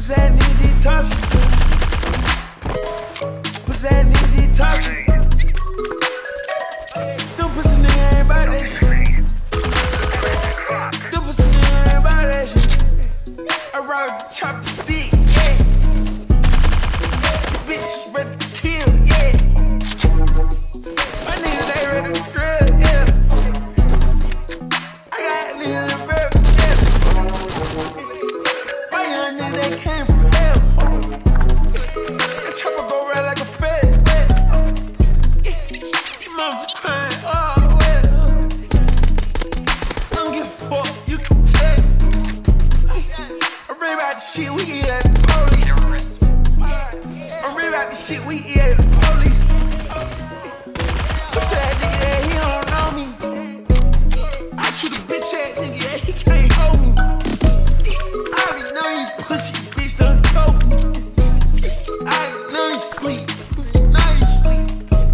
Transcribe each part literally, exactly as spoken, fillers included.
What's that need detox? What's that need detox? Them pussy nigga ain't about that shit. Them pussy nigga ain't about that shit. I ride with the chopper stick, yeah. The bitch is ready to kill, yeah. My niggas ain't ready to drill, yeah. I got niggas in bed, yeah. My young nigga, they came from hell. That chopper go right like a fed, yeah. Your mama's crying, oh, well. I don't give a fuck, you can tell. I'm ready about the shit we eat at the police. I'm ready about the shit we eat at the police. What's that nigga that he don't know me? I shoot a bitch ass nigga that he can't hold me. I already know you pussy, bitch done told me. I already know you sleep, know you sleep.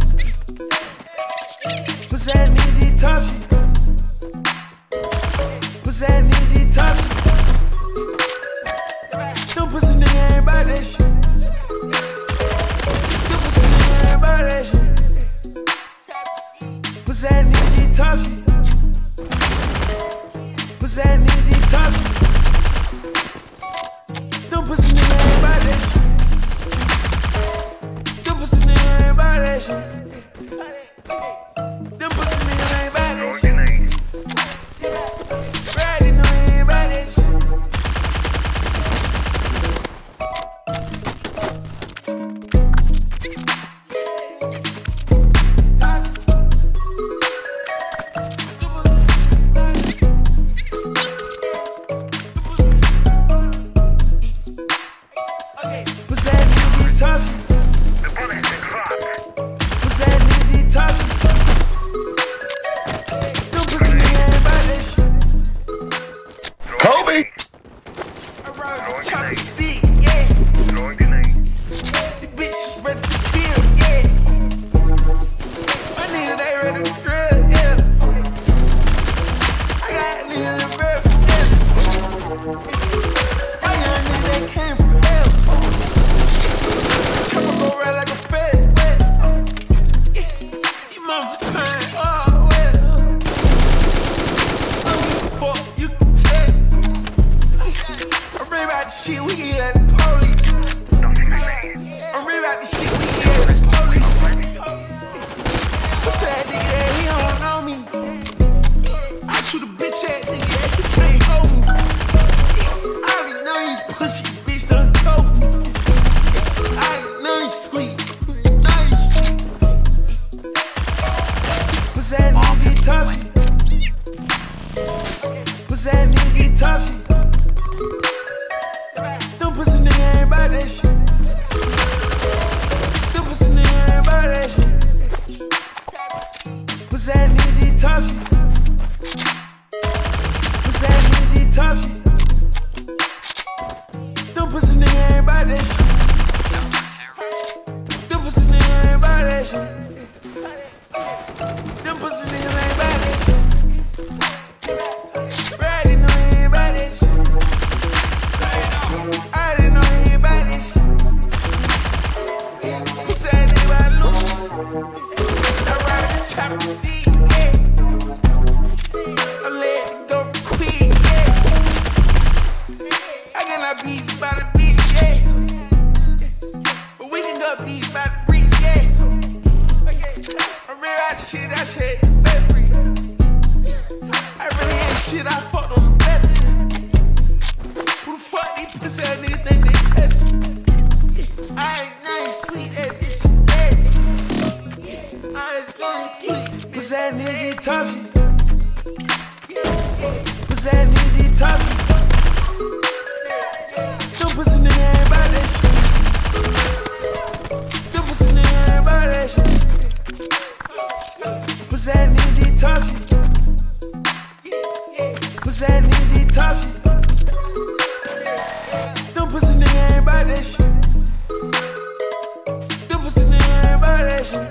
What's that nigga detox? What's that nigga detox? Them pussy nigga ain't about that shit. Them pussy nigga ain't about that shit. What's that nigga detox? What's that nigga detox? Them pussy nigga ain't about that shit. Them pussy nigga ain't about that shit. Them pussy nigga ain't about that shit. Already know he ain't about that shit. What's that nigga detox? What's that nigga detox? Them pussy nigga ain't about that shit. Kobe! I ride with the chopper stick, yeah. The bitch is ready to kill, yeah. My nigga, they ready to drill, yeah. I got niggas in bed, yeah. My young nigga, they came from hell. Chopper go right like a fed, yeah. Your mama's crying, oh, well. I don't give a fuck, you can tell. I'm ready about the shit we eat at the police. I'm ready about the shit we eat at the police. What's that nigga that he don't know me? I shoot a bitch ass nigga that he can't hold me. I already know you pussy, bitch done told me. I already know you sleep, know you sleep. What's that nigga detox? What's that nigga detox? Them pussy nigga ain't about that shit. Them pussy nigga ain't about that shit. What's that nigga detox? What's that nigga detox? Them pussy nigga ain't about that shit. Them pussy nigga ain't about that shit. Them pussy nigga ain't about that shit. Already know he ain't about that shit. I already know he ain't about that shit. Who said they about loose? I ride the chopper stick, yeah. I let it go quick, yeah. I cannot beat by the bitch, yeah. But we can go beat by the bricks, yeah. I really out the shit, I shit the best free. I really ain't shit, I fucked on the best. Who the fuck these pussy ass niggas think they test me? I ain't nothing sweet, that bitch nasty. I ain't nothing sweet. What's that nigga detox? What's that nigga detox? Them pussy nigga ain't about that shit. Them pussy nigga ain't about that shit. What's that nigga detox? What's that nigga detox? Them pussy nigga ain't about that shit. Them pussy nigga ain't about that shit.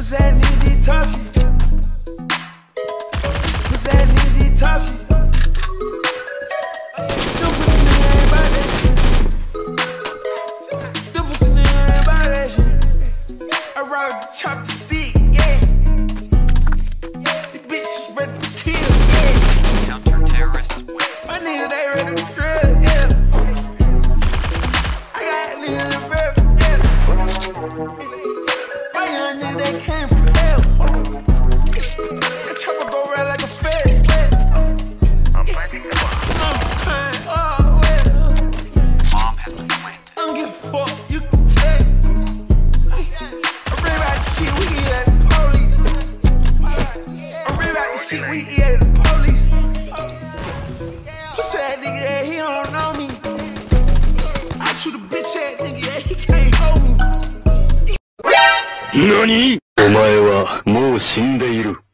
Pussy ass nigga did talk shit. Pussy ass nigga did talk shit. Them pussy nigga ain't about that shit. Them pussy nigga ain't about that shit. I ride with the chopper stick, yeah. These bitches ready to kill, yeah. Counter-terrorists win. My niggas, they ready to drill, yeah. I got niggas in the rip, yeah. My young nigga, they came from hell. That chopper go right like a fed, yeah. I'm planting the bomb. I'm crying, oh, yeah. Bomb has been planted. I don't give a fuck, you can tell. I read about the shit we eat at the police. I read about the shit we eat at the police. Pussy that nigga that he don't know me. I shoot a bitch ass nigga that he can't hold me. 何？お前はもう死んでいる。